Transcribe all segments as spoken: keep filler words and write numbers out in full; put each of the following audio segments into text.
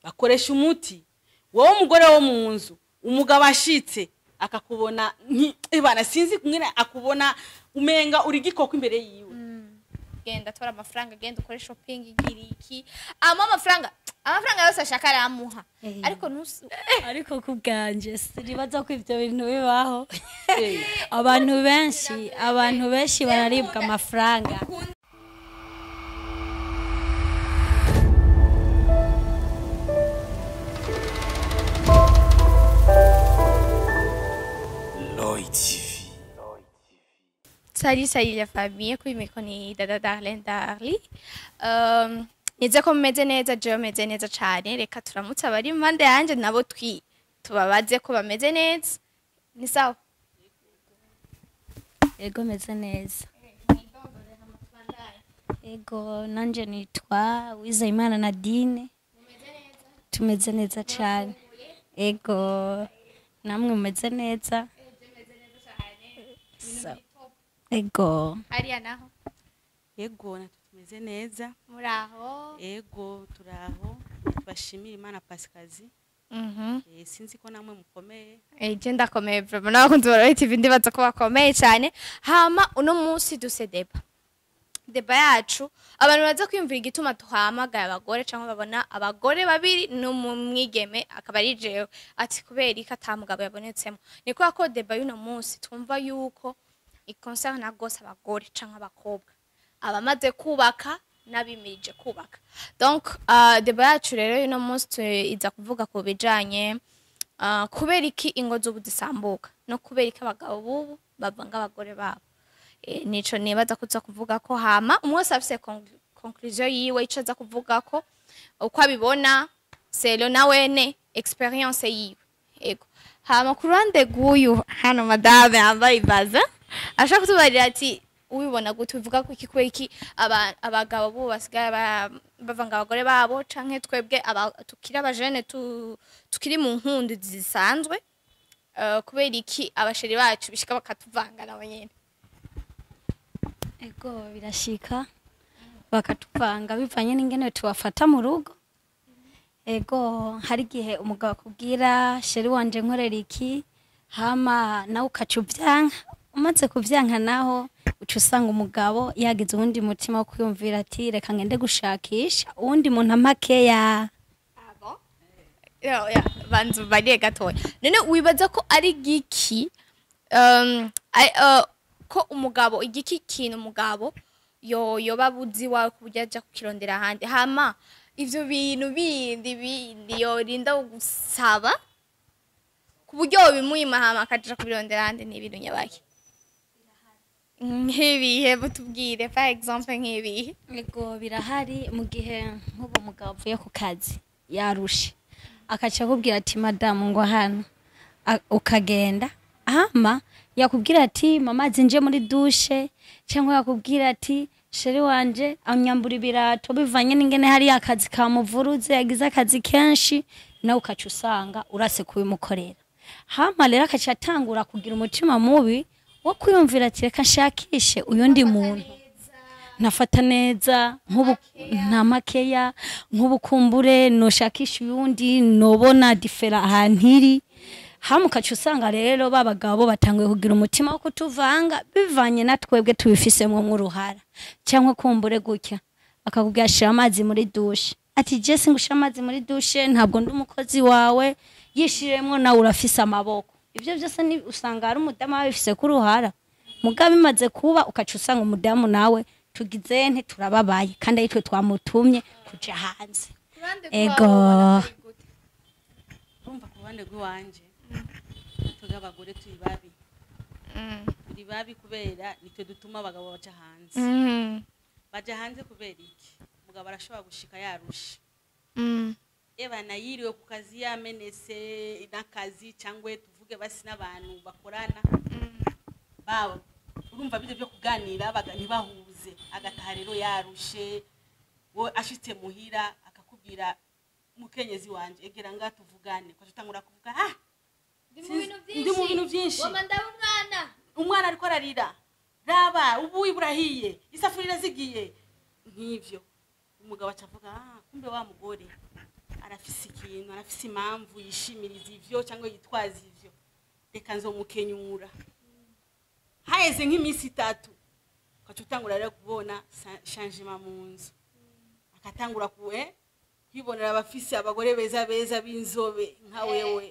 bakoresha umuti wowe umugore wo mu nzu umugabo ashitse akakubona ibana sinzi kumwe akubona umenga uri gikoko imbere yiwe genda tora amafaranga genda ukore shopping igiriki ama amafaranga amafaranga yose ashaka aramuha ariko nusu ariko kubganje siribaza ko ivyo bintu bibaho abantu benshi abantu benshi bararibwa amafaranga Royi T V. Salut, salut la famille, qui me connaît Dada Darlene Darli. Euh, nize ko meze neza je meze neza cyane reka turamutse abari impande yanje nabo twi tubabaze ko bameze neza. Ni sawa? Ego meze neza. Ego nanje nitwa Uwizeyimana Nadine. Tumeze neza cyane. Ego namwe mumeze neza. So, ego. Hariya naho. Ego natumeze neza. Muraho. Ego turaho. Bashimira Imana Pasikazi. Mhm. Eh sinzi ko namwe mukomeye. Eh je ndakomeye vraiment nakunze Royi T V ndibaza ko bakomeye cyane. Hama uno munsi duse deba. Deba yacu abantu baza kwiyumvira igituma tuhamagaye abagore cyangwa babona abagore babiri no mu mwigeme akaba ari jewe ati kubera ikatamugabo yabonetsemo. Niko ko deba y'uno munsi twumva yuko ikonserne gose abagore cyangwa abakobwa abamaze kubaka nabimirije kubaka. Donc uh, deba yacu rero y'uno munsi iza kuvuga ko bijanye uh, kubera iki ingo z'ubudisambuka no kubera iki abagabo bubu bavanga abagore babo. E, nico nibaza kuza kuvuga ko hama umwose afise conclusion yiwe ico za kuvuga ko uko abibona selo nawene experience yiwe. Ego hama kurande guyu hano madame ambaye ibaza ashaka kutubarira ati ubibona gute uvuga ko iki kweki abagabo bo basigaye bavanga abagore babo canke twebwe tukira abajene tukiri mu nkundi zisanzwe uh, kubera iki abasheri bacu bishika bakatuvanga nabo nyene. Ego birashika bakatuvanga bivanye n'ingene tubafata mu rugo. Ego hari gihe umugabo akubwira sheri wanje nkorera iki hama nawe ukacuvyanka umaze kuvyanka naho uca usanga umugabo yagize uwundi mutima wo kwiyumvira ati reka ngende gushakisha uwundi muntu amakeya. Abo yo ya banzu bariye gatoya none wibaza ko ari giki um I, uh, ko umugabo igiki kintu umugabo yo yoba buzi wawe kujya aja kukirondera handi hama ivyo bintu bindi bindi yo rinda gusaba kuburyo bimuyima hama akaja kubirondera handi ni ibintu nyabaki nk'ibihe butubwire par exemple nk'ibihe. Ego birahari mu gihe nk'ubu umugabo avuye ku kazi yarushe akaca akubwira ati madamu ngo hano ukagenda hama yakubwira ati mama zinje muri douche cyangwa yakubwira ati sheri wanje anyambura ibirato bivanye n'ingene hari akazi kamuvuruze yagize akazi kenshi nawe ukaca usanga urase kubimukorera hama rero akaca atangura kugira umutima mubi wo kwiyumvira ati reka nshakishe uyundi muntu nafata neza nk'ubu nta makeya nk'ubukumbure no shakisha uyundi nobona different ahantu iri hamukacu usanga rero babagabo batanguye kugira umutima wo kutuvanga bivanye natwebwe tubifisemo nk'uruhara cyangwa kumbure gutya akakubwira shira amazi muri douche ati je singushira amazi muri douche ntabwo ndi umukozi wawe yishiremwo nawe urafise amaboko. Ivyo byose ni usanga ari umudamu abifise ku ruhara mugabe imaze kuba ukacu usanga umudamu nawe tugize nte turababaye kandi ayitwe twamutumye kuja hanze. Ego urumva ku bande gwanje tuga abagore turi babi turi babi kubera nitwe dutuma abagabo baca hanze baja hanze kubera iki mugabo arashobora gushika yarusha eba nayiriwe ku kazi yamenese n'akazi cyangwe tuvuge basi n'abantu bakorana bawo urumva bije byo kuganira bagani bahuze agataha rero yarushe wo ashitse muhira akakubwira mukenyezi wanje egera nga tuvugane kwa tutangura kuvuga ah ndi mu bintu byinshi wamanda umwana umwana ariko ararira raba ubu iburahiye isafurira zigiye nk'ivyo umugabo acavuga ah kumbe wa mugore arafise iki ikintu arafise impamvu yishimiriza ivyo cyangwa yitwaza ivyo reka nzomukenyura haheze nk'iminsi itatu ukacutangura rero kubona changement mu nzu akatangura kuwe kwibonera abafise abagore beza beza b'inzobe nka wewe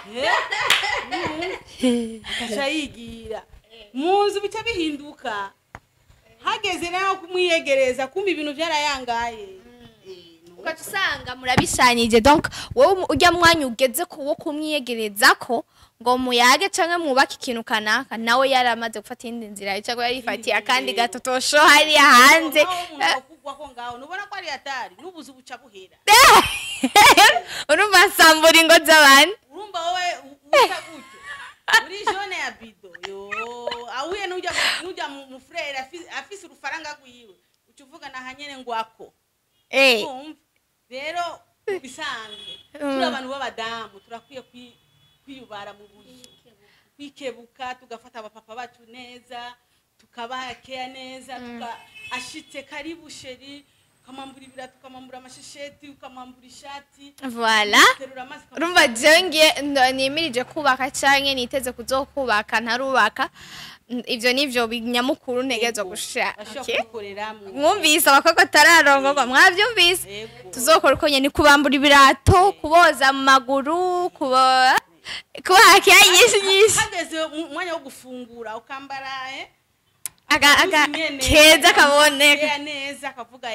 akaca yigira mu nzu bica bihinduka hageze nayo kumwiyegereza kumva ibintu byarayangaye ugasanga murabishanije donc wowe ujya mwanya ugeze ko wo kumwiyegereza ko ngo muyage canke mwubaka ikintu kanaka nawe yaramaze gufata indi nzira cyangwa yarifatiye akandi gatotosho hari hanze wako ngaho nubona ko ari atari nubuze ubuca buhera urumva sambura ingo z'abandi urumva wowe uca gutyo uri jone ya bido yo ahuye n'ujya n'ujya mu frere afise urufaranga gwiwe ucuvuga na hanyene ngwako eh rero bisanzwe turi abantu b'abadamu turakwiye kwiyubara mu buzi kwikebuka tugafata abapapa bacu neza tukabahakea neza tuka ashitse karibu sheri kamambura ibira tukamambura amashesheti ukamambura ishati voilà urumva jengiye nimirije kubaka canke niteze kuzokubaka ntarubaka ivyo nivyo binyamukuru ntegezo gushaka mwumvise abakoko tararongorwa mwavyumvise tuzokora uko nyene kubambura ibirato kuboza mu maguru kuba kubakea nyinshi nyinshi hageze umwanya wo gufungura ukambara eh aga aga keza kaboneka neza kavuga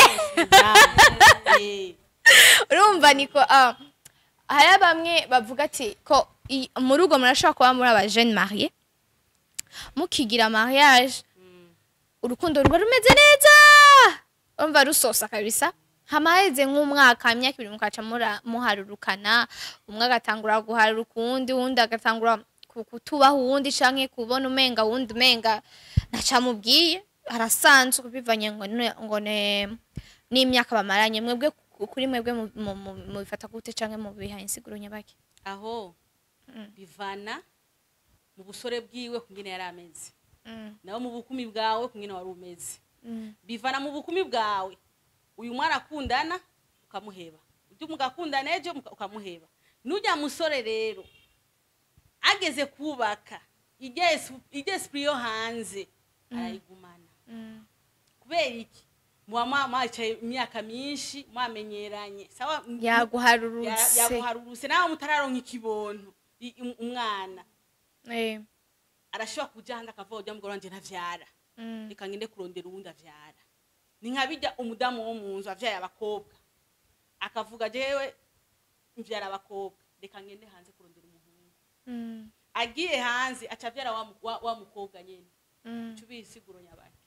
eh urumva niko hari bamwe bavuga ati ko mu rugo murashaka kuba muri aba jeune marié mukigira mariage urukundo ruba rumeze neza umva rusosa kabisa hamaheze nk'umwaka imyaka ibiri mukaca muharurukana umwe agatangura guharura ukundi uwundi agatangura kutubaha uwundi canke kubona umenga uwundi umenga nacamubwiye arasanzwe kubivanye ngo ngo n'imyaka bamaranye mwebwe kuri mwebwe mu bifata gute canke mu biha insiguro nyabaki aho bivana mu busore bwiwe kungene yarameze nawo mu bukumi bwawe kungene wari umeze bivana mu bukumi bwawe uyu mwana akundana ukamuheba ujye mugakundana ejo ukamuheba nujya musore rero ageze kubaka igesprit yo hanze arayigumana kubera iki muwa mama acaye imyaka myinshi mwamenyeranye sawa yaguharurutse yaguharurutse nawe mutararonka ikibondo umwana eh arashobora kujanda akava ujya mugoro wanje ntavyara reka ngende kurondera uwundi avyara ni nkabijya umudamu wo mu nzu avyaye abakobwa akavuga jewe mvyara abakobwa reka ngende hanze kurondera umuhungu agiye hanze acavyara wa wa mukobwa nyene tubisiguro nyabaki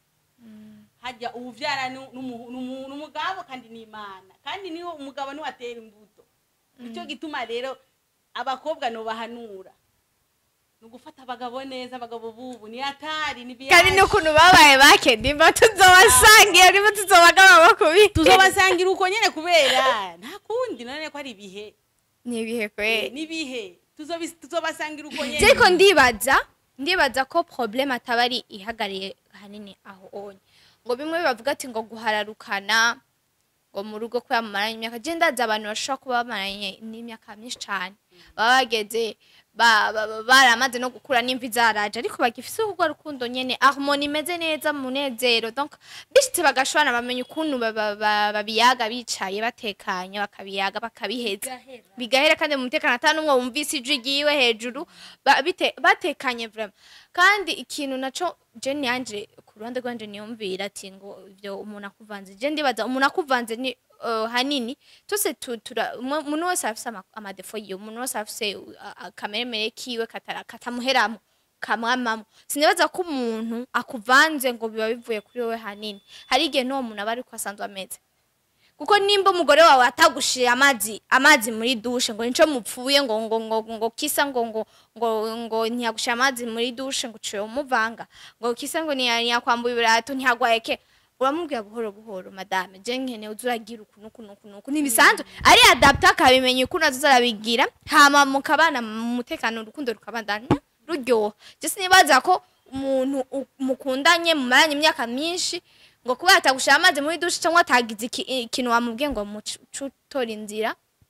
hajya uvyara n'umugabo kandi ni Imana kandi niho umugabo ni watera imbuto icyo gituma rero abakobwa no bahanura nugufata abagabo neza abagabo bubu ni atari ni biyaje kandi nukuntu babaye bake ndimba tuzobasangira ndimba tuzobagaba bakubi tuzobasangira uko nyene kubera nta kundi none ko ari bihe ni bihe kwe ni bihe tuzobasangira uko nyene Jeko ndibaza ndibaza ko problem atabari ihagariye hanini aho onye ngo bimwe bavuga ati ngo guhararukana ngo mu rugo kwa maranye imyaka je ndaza abantu bashaka kuba bamaranye n'imyaka myinshi cyane babageze baramaze no gukura n'imvi zaraje ariko bagifise ubwo rukundo nyene harmoni imeze neza munezero donc bishitse bagashwana bamenye ukuntu babiyaga bicaye batekanye bakabiyaga bakabiheza bigahera kandi mu mutekano atanu umwe wumvise ijwi giwe hejuru batekanye vraiment kandi ikintu naco je nyanje ku ruhande rwanje niyumvira ati ngo ivyo umuntu akuvanze je ndibaza umuntu akuvanze ni Uh, hanini tose tutura umuntu wese afise amadefo yiwe umuntu wese afise akameremere kiwe katara katamuheramo kamwamamo sinibaza ko umuntu akuvanze ngo biba bivuye kuri wewe hanini hari igihe no umuntu abari ko asanzwe ameze kuko nimba umugore wawe atagushira amazi amazi muri dushe ngo nico mupfuye ngo ngo ngo ngo kisa ngo ngo ngo ngo ntiyagushira amazi muri dushe ngo ciwe umuvanga ngo kisa ngo ntiyakwambuye ibirato ntiyagwayeke uramubwira buhoro buhoro madame je nkene uzuragira ukuntu kuno kuno nibisanzwe ari adapta kabimenye ukuntu azarabigira hama mukabana mu mutekano urukundo rukabandanya ruryo je sinibaza ko umuntu mukundanye mu maranye imyaka myinshi ngo kuba atagushira amazi muri dushe cyangwa atagize ikintu wamubwiye ngo mucutora inzira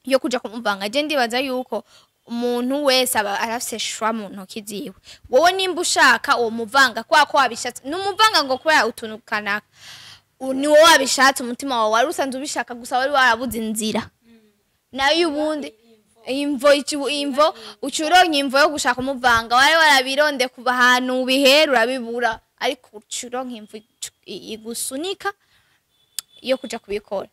yo kuja kumuvanga je ndibaza yuko umuntu wese aba arafise shwa mu ntoki ziwe wowe nimba ushaka uwo muvanga kwa ko wabishatse numuvanga ngo kubera utuntu kanaka ni wowe wabishatse umutima wawe wari usanzwe ubishaka gusa wari warabuze inzira nayo ubundi imvo imvo ucuronye imvo yo gushaka umuvanga wari warabironde kuba ahantu ubihera urabibura ariko ucuronye imvo igusunika yo kuja kubikora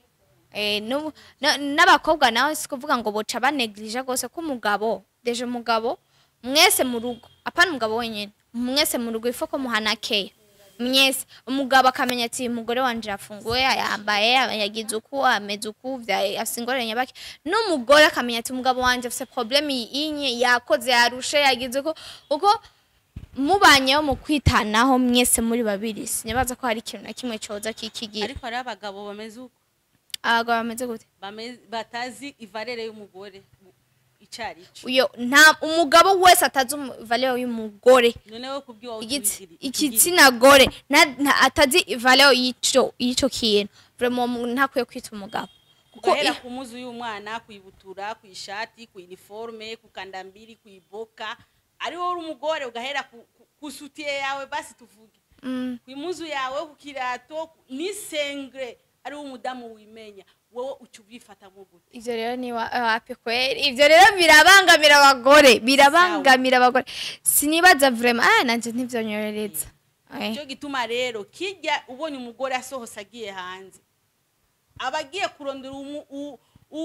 eh no n'abakobwa nawe sikuvuga ngo boca baneglige gose ko umugabo deje umugabo mwese mu rugo apana umugabo wenyene mwese mu rugo ifoko muhanakeye mwese umugabo akamenya ati umugore wanje afunguye yambaye yagize uko ameze uko vya asingoranye baki n'umugore akamenya ati umugabo wanje afise problem inye yakoze yarushe yagize uko uko mubanyeho mu kwitanaho mwese muri babiri sinyabaza ko hari ikintu na kimwe coza kikigira ariko ari abagabo bameze uko abagabo bameze gute batazi ivalere y'umugore icari ico uyo nta umugabo wese atazi ivalere y'umugore noneho kubwiwa igitsina gore atazi ivalere y'ico y'ico kintu vraiment ntakwiye kwita umugabo kuko era ku muzu y'umwana kuyibutura ku ishati ku uniforme ku kandambiri ku iboka ari wowe umugore ugahera ku sutiye yawe basi tuvuge ku imuzu yawe ku kirato ni sengre ari umudamu wimenya wowe ucubifata mu gute ivyo rero ni wapi kweri ivyo rero birabangamira abagore birabangamira abagore sinibaza vraiment ah nanje ntivyonyorereza cyo gituma rero kijya ubonye umugore asohosa agiye hanze abagiye kurondera umu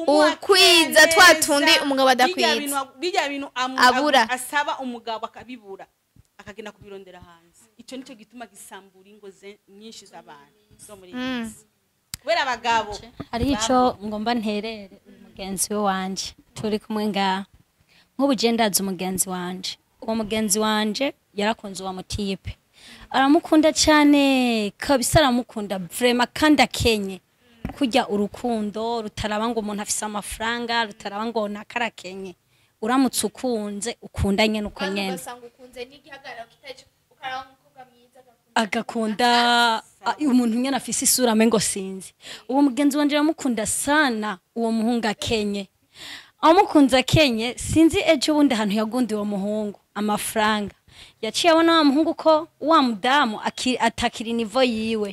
ukwiza twatundi umugabo adakwiza bijya bintu abura asaba umugabo akabibura akagenda kubirondera hanze ico nico gituma gisambura ingo nyinshi z'abantu zo muri isi kubera abagabo ari ico ngomba nterere umugenzi we wanje turi kumwe nga nk'ubugendaza umugenzi wanje uwo mugenzi wanje yarakunze wa mutipe aramukunda cyane kabisa aramukunda vraiment kandi akenye kujya urukundo rutaraba ngo umuntu afise amafaranga rutaraba ngo nakarakenye uramutse ukunze ukundanye nuko nyene agakunda umuntu nyene afise isura mengo sinzi uwo mugenzi wanje aramukunda sana uwo muhungu akenye amukunze akenye sinzi ejo bundi ahantu yagundi uwo muhungu amafaranga yaciye abona wa muhungu ko wa mudamu atakiri nivo yiwe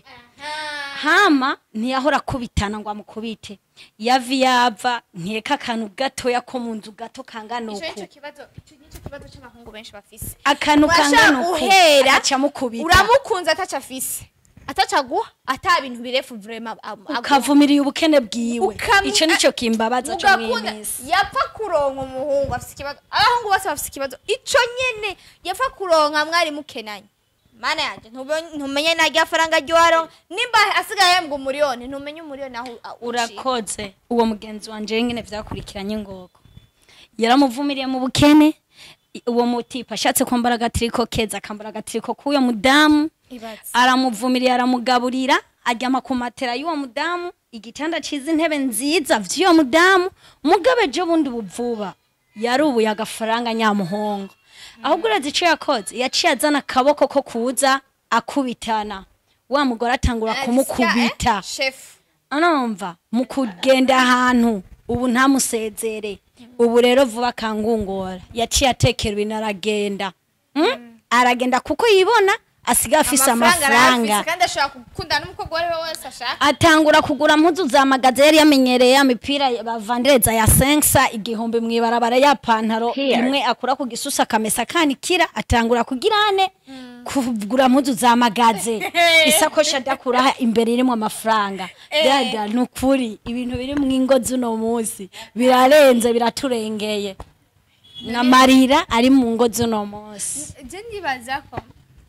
hama ntiyahora kubitana ngo amukubite yavi yava nkeka kantu gato yako munzu gato kangana uko ico kibazo ico kibazo cy'abahungu benshi bafise akantu kangana uko uhera aca mukubita uramukunza ataca afise ataca guha ata bintu birefu vraiment ukavumiriye ubukene bwiwe ico nico kimbabaza cyo mwimisi yapfa kuronka umuhungu afise kibazo abahungu bose bafise kibazo ico nyene yapfa kuronka mwari mukenanye mana yanje ntumenye najya faranga ryoro nimba asigaye ngo umuriyoni ntumenye umuriyoni aho urakoze uwo mugenzi wanje nyine vyakurikiranye ngoko yaramuvumiriye mu bukene uwo mutipa ashatse kwambara agatriko keza akambara agatriko kuyo mudamu aramuvumiriye aramugaburira ajyama ku matera y'uwo mudamu igitanda ciza intebe nziza vy'uwo mudamu mugabe je bundi buvuba yarubuye agafaranga nyamuhongo ahubwo urazi ico yakoze yaciye azana akaboko ko kuza akubitana wa mugore atangura kumukubita chef anomva mu kugenda ahantu ubu ntamusezere ubu rero vuba kangungora yaciye atekera ibintu aragenda aragenda kuko yibona asiga afise amafaranga kandi ashaka gukunda n'umukobwa wari wese ashaka atangura kugura mpuzu za magazeri yamenyereye ya mipira bavandereza ya sensa igihombe mwibarabara ya pantaro imwe akura ku gisusa kamesa kanikira atangura kugirane kugura mpuzu za magaze isakosha dakura imbere irimo amafaranga dada nukuri ibintu biri mu ingo zuno munsi birarenze biraturengeye na marira ari mu ngo zuno munsi je ndibaza ko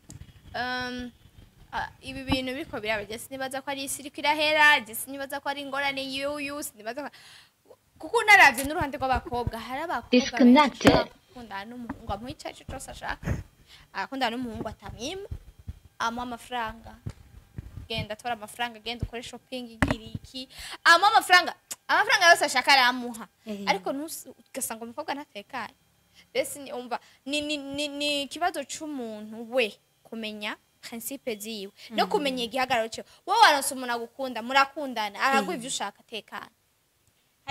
um uh, ibi bintu biko birabaje sinibaza ko ari isiri kirahera je sinibaza ko ari ingorane yuyu sinibaza ko kuko naravye n'uruhande rw'abakobwa hari abakobwa kunda n'umuhungu amwicaje cyose ashaka akunda n'umuhungu atamima amwa amafaranga genda tora amafaranga genda ukore shopping igiriki amwa amafaranga amafaranga yose ashaka aramuha ariko nugasanga umukobwa ntatekanye bese ni umva ni ni ni kibazo cy'umuntu we kumenya principe ziwe no kumenya igihagararo cyo wowe waronse umuntu agukunda murakundana aragwa ivyo ushaka tekana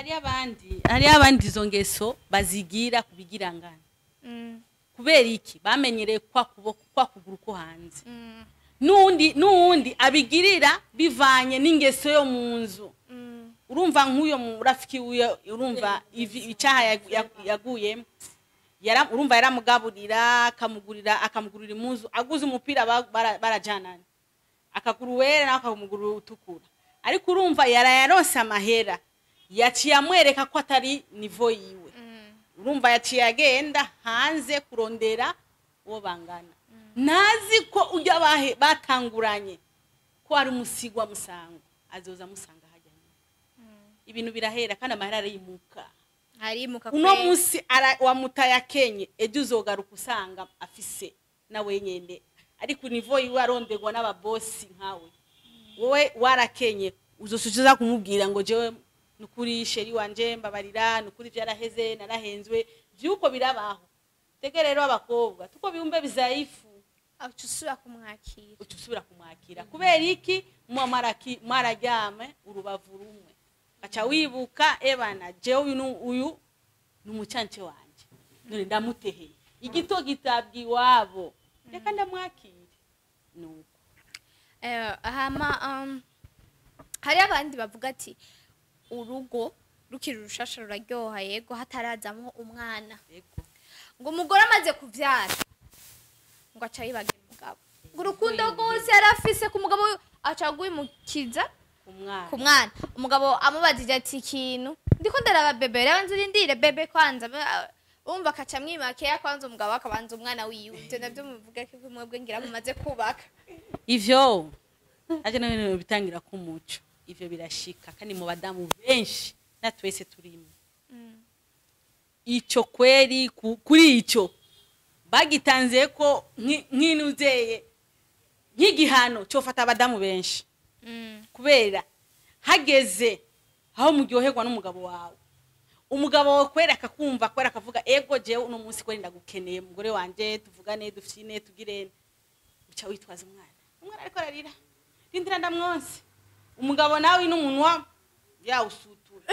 hari abandi hari abandi izo ngeso bazigira kubigirangana Mm. kubera iki bamenyereye kwa kuboko kwa kuguru ko hanze Mm. nundi nundi abigirira bivanye n'ingeso yo munzu Mm. urumva nk'uyo murafiki uyo urumva icaha yaguyemo yara urumva yaramugaburira akamugurira akamugurira impuzu aguze umupira barajanana akakuruwera nakamugurira utukura ariko urumva yara yaronse amahera yaciye amwereka ko atari nivo yiwe urumva yaciye agenda hanze kurondera uwo bangana nazi ko ujya bahe batanguranye ko ari umusigwa musango azoza musanga hajya ibintu birahera kandi amahera arimuka harimuka uno musi wamutaya Kenye ejo uzogaruka usanga afise nawe nyende ariko nivo yiwe arondegwa n'ababosi nkawe wowe warakenye uzosubiza kumubwira ngo jewe nukuri sheri wanje mbabarira nukuri vyaraheze narahenzwe vyuko birabaho tege rero abakobwa tuko biyumbe bizaifu acusura kumwakira ucusubira kumwakira kubera iki mu maraki marajyame urubavu rumwe acha wibuka ebana jewe uyu uyu numucanche wanje none ndamutehe igito gitabwi wabo reka ndamwakira nuko eh hama um hari abandi bavuga ati urugo rukiri rushasha ruraryoha yego hatarazamo umwana yego ngo umugore amaze kuvyara ngo aca yibagira umugabo ngo urukundo rwose yarafise ku mugabo aca guimukiza umwana ku mwana umugabo amubazije ati ikintu ndiko ndaraba bebe rero nzirindire bebe kwanza umva akaca mwimakeye kwanza umugabo akabanza umwana wiwe ivyo navyo muvuga ko mwebwe ngira mumaze kubaka ivyo aje nawe bitangira ku muco ivyo birashika kandi mu badamu benshi natwese turimo mm. Ico kweri kuri ico bagitanze ko nkinuzeye nk'igihano cyo fata abadamu benshi mm. kubera hageze aho muryoherwa n'umugabo wawe umugabo wawe kwera akakumva kwera akavuga ego jewe uno munsi kweri ndagukeneye umugore wanje tuvugane dufine tugirene uca witwaza umwana umwana ariko ararira rindira ndamwonse umugabo nawe n'umunwa ya usutura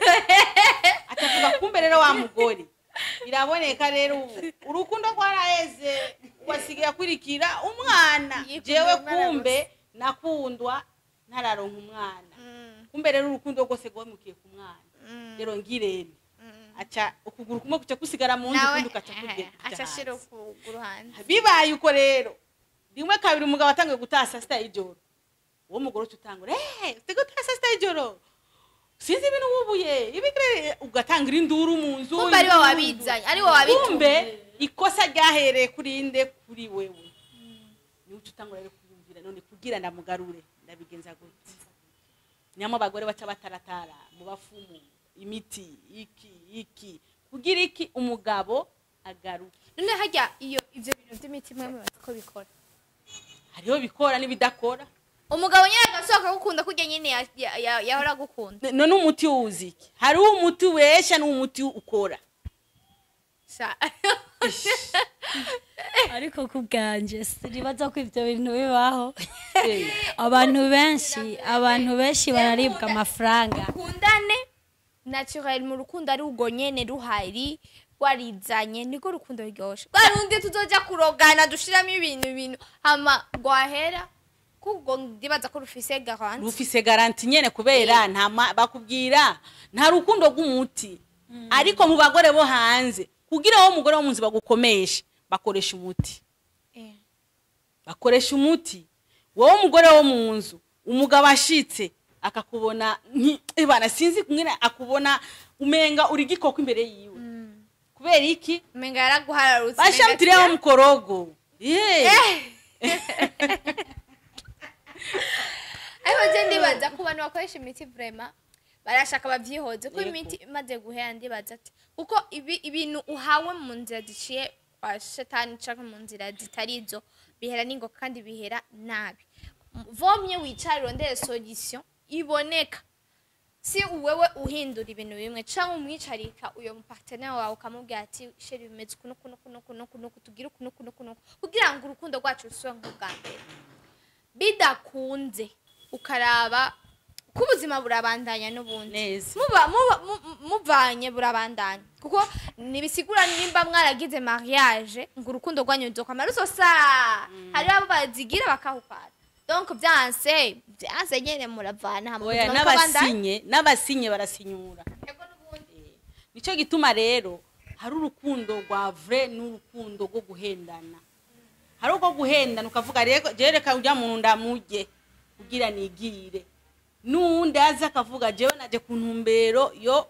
atavuga kumbe rero wa mugore iraboneka rero urukundo rwaraheze wasigaye kurikira umwana jewe kumbe nakundwa ntararonka umwana kumbe rero urukundo rwose rwamukiye ku mwana rero ngirene acha ukuguru kumwe kuca kusigara mu nzu kundi ukaca kurya acha shiro kuguru hanze bibaye uko rero rimwe kabiri umugabo atangiye gutasa sita y'ijoro uwo mugore utangura eh tegutasa sita y'ijoro sinzi ibintu wubuye ibigire ugatangira induru mu nzu kumbe ari wowe wabizanye ari wowe wabitumye kumbe ikosa ryahereye kuri inde kuri wewe ni ucu utangura rero kuyumvira none kugira ndamugarure ndabigenza gute nyamo abagore baca bataratara mu bafumu imiti iki iki kugira iki umugabo agaruke none hajya iyo ivyo bintu by'imiti mwe batiko bikora hariho bikora nibidakora umugabo nyine agasohoka gukunda kujya nyine yahora gukunda none umuti uziki hari umuti wesha n'umuti ukora sa ariko kubganje siribaza ko ivyo bintu bibaho abantu benshi abantu benshi bararibwa amafaranga kundane natural mu rukundo ari ugo nyene ruhari warizanye niko rukundo ryoshe barundi tuzoja kurogana dushiramo ibintu ibintu hama gwahera kugo ndibaza ko rufise garanti rufise garanti nyene kubera nta bakubwira nta rukundo rw'umuti ariko mu bagore bo hanze kugira wo mugore wo munzi bagukomesha bakoresha umuti eh bakoresha umuti wowe umugore wo munzu umugabo ashitse akakubona ibana sinzi kumwira akubona umenga uri gikoko imbere yiwe kubera iki umenga yaraguhararutse bashamtire wo mukorogo eh ayo je ndibaza ku bantu bakoresha imiti vraiment barashaka bavyihoze ko imiti imaze guhera ndibaza ati kuko ibi ibintu uhawe mu nzira ziciye kwa shetani caka mu nzira zitarizo bihera ningo kandi bihera nabi vomye wicariro ndere solution iboneka si uwewe uhindura ibintu bimwe cyangwa umwicarika uyo partenaire wawe ukamubwira ati sheri bimeze kuno kuno kuno kuno kuno tugira kuno kuno kuno kugira ngo urukundo rwacu rusubire nk'ubwa mbere bidakunze ukaraba kubuzima burabandanya n'ubundi muba muba bivanye burabandanya kuko nibisigura nimba mwaragize mariage ngo urukundo rwanyu ruzokwama ruzosa hari abo bazigira bakahupara donc byanse byanse nyene muravana hamwe oya n'abasinye n'abasinye barasinyura nico gituma rero hari urukundo rwa vrai n'urukundo rwo guhendana hari uko guhendana ukavuga rero jereka ujya mu ndamuje kugira nigire nundi aza akavuga jewe naje ku ntumbero yo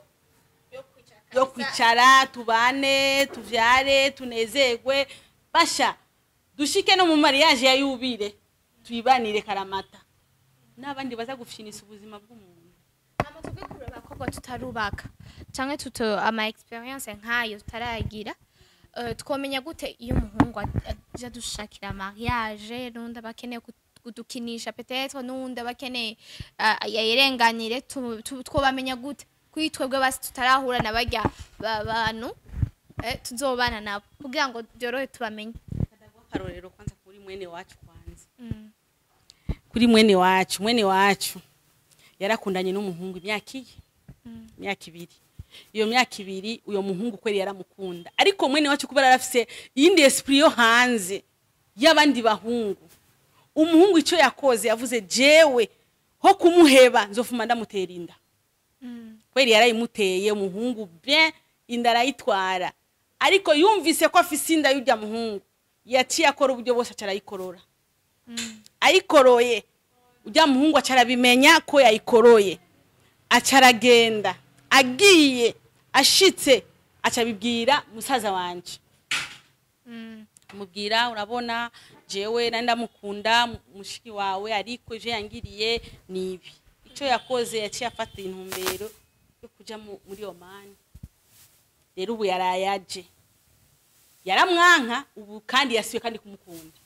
yo kwicara tubane tuvyare tunezegwe basha dushike no mu mariage ya yubire tuyibanire karamata n'abandi baza gufyinisa ubuzima bw'umuntu amatubwe kureba koko tutarubaka canke tuto ama experience nkayo tutaragira uh, twomenya gute iyo umuhungu aja dushakira mariage nundi abakeneye kudukinisha peut-être nundi abakeneye uh, yayirenganire twobamenya gute kwitwebwe basi tutarahura nabarya abantu eh tuzobana nabo kugira ngo byorohe tubamenye karorero kwanza kuri mwene wacu kwanza mm. kuri mwene wacu mwene wacu yarakundanye n'umuhungu imyaka iyi mm. imyaka ibiri iyo myaka ibiri uyo muhungu kweri yaramukunda ariko mwene wacu kubera arafise yindi esprit yo hanze y'abandi bahungu umuhungu ico yakoze yavuze jewe ho kumuheba nzofuma ndamutera inda mm. kweri yarayimuteye umuhungu bien inda arayitwara ariko yumvise ko afise inda y'urya muhungu yaciye akora uburyo bose acarayikorora mm. ayikoroye urya muhungu acarabimenya ko yayikoroye acaragenda agiye ashitse acabibwira musaza wanje mm. mubwira urabona jewe nandamukunda mushiki wawe ariko je yangiriye nibi ico yakoze yaciye afata intumbero yo kuja muri Oman rero ubu yarayaje yaramwanka ubu kandi yasiwe kandi kumukunda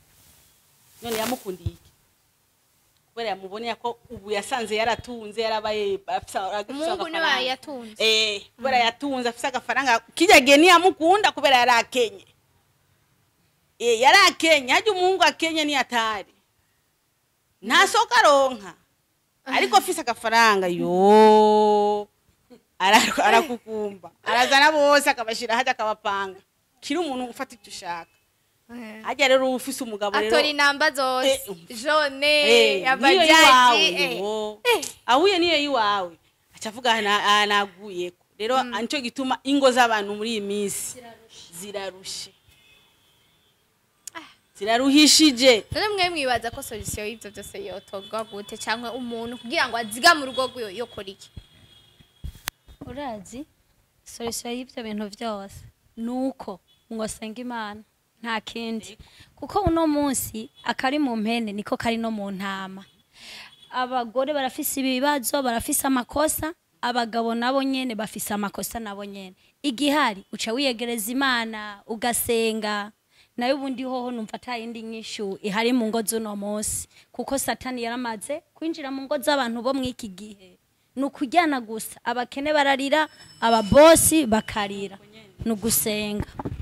none yamukundiye iki kubera yamuboneye ko ubu yasanze yaratunze yarabaye umungu ni yatunze eh kubera yatunze afisa agafaranga kijage ni yamukunda kubera yarakenye eh yarakenye haje umungu akenye ni atari nasoka ronka ariko afisa agafaranga yo arakukumba arazana bose akabashira haje akabapanga kiri umuntu ufata icyo ushaka ajya rero ufise umugabo rero atori namba zose jone yabajaji ahuye niyo yiwawe acavuga anaguyeko rero anco gituma ingo z'abantu muri iyi minsi zirarushe ziraruhishije none mwe mwibaza ko solution y'ivyo byose yotogwa gute cyangwa umuntu kugira ngo aziga mu rugo rwe yo kora iki urazi solution y'ivyo bintu byose nuko ngo senga Imana nta kindi kuko uno munsi akari mu mpene niko kari no mu ntama abagore barafise ibibazo barafise amakosa abagabo nabo nyene bafise amakosa nabo nyene igihari uca wiyegereza Imana ugasenga nayo ubundi hoho numva atayindi nyishu ihari mu ngo z'uno munsi kuko satani yaramaze kwinjira mu ngo z'abantu bo mwiki gihe nukujyana gusa abakene bararira ababosi bakarira nugusenga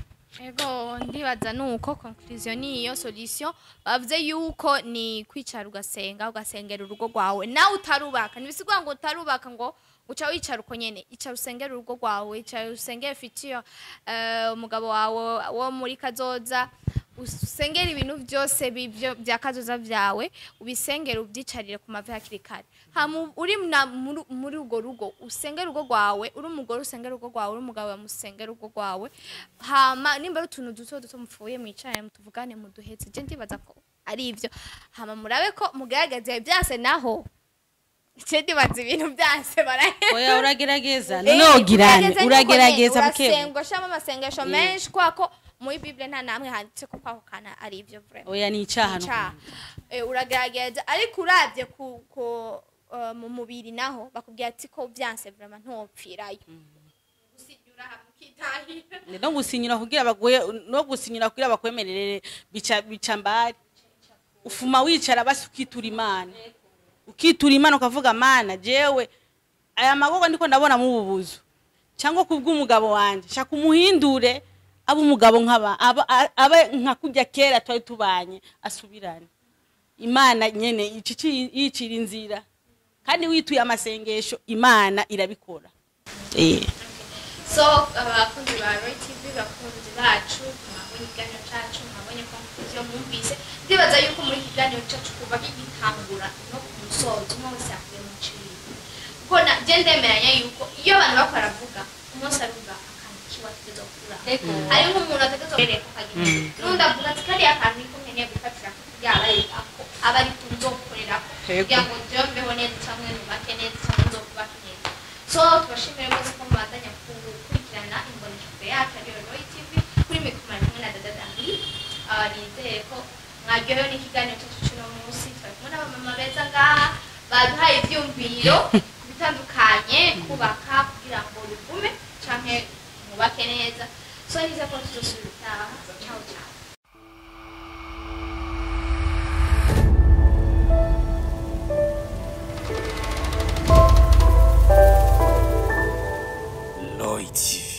ego ndibaza nuko conclusion niyo solution bavuze yuko ni kwicara ugasenga ugasengera urugo rwawe nawe utarubaka nibisigwa ngo utarubaka ngo uca wicara uko nyene icara usengera urugo rwawe icara usengera fitiyo umugabo wawe wo muri kazoza usengera ibintu byose bivyo bya kazoza vyawe ubisengera ubyicarire ku mavi hakiri kare hamu uri muri ugo rugo usengera urugo rwawe uri umugore usengera urugo rwawe uri umugabo yamusengera urugo rwawe hama nimba rutuntu duto duto mupfuye mwicaye mutuvugane muduhetse je ndibaza ko ari ivyo hama murabe ko mugaragaze byase naho Chedi bazi ibintu byase barahe. Oya uragerageza. No girane uragerageza buke. Urasenga shama amasengesho menshi kwako muri Bible nta namwe handitse ko kwako kana ari ivyo vraiment. Oya ni icaha no. Eh uragerageza ariko uravye ku ko mu mubiri naho bakubwira ati ko byanse vraiment ntopfirayo. Gusinyura hamukitahira. No gusinyura kugira bagoye no gusinyura kugira bakwemerere bica bicambari. Ufuma wicara basukitura Imana. Ukitura Imana ukavuga Mana jewe aya magogo ndiko ndabona mu bubuzo cyangwa kubw'umugabo wanje shaka umuhindure abo umugabo nkaba aba nkakujya kera twari tubanye asubirane Imana nyene icicira inzira kandi wituye amasengesho Imana irabikora eh so abakunzi ba Royi T V bakunzi bacu mwabonye ikiganiro cyacu mwabonye conclusion mwumvise ndibaza yuko muri ikiganiro cyacu kuva gitangura no ku musozo mwese yakuye mu ciri kuko je ndemeranya yuko iyo abantu bakora vuga umunsi aruga akantu kiwa kizo kura ari nk'umuntu ategezo reko kagira n'undi avuga ati kari akantu niko nkeneye gufatira yaba ako abari tunzokorera kugira ngo byombeho neza cyangwa nubake neza cyangwa nzokubaka neza so tubashimire rwose ko mubandanya gukurikirana imboneshakure yacu ariyo Royi T V kuri mikoro kumwe na dada Dani nizeye ko mwaryohewe n'ikiganiro cyacu cy'uno munsi twari kumwe n'abamama beza ngaha baduhaye ibyumviro bitandukanye kubaka kugira ngo bigume canke mubake neza so nize ko tuzosubira utaha ciao ciao Royi T V.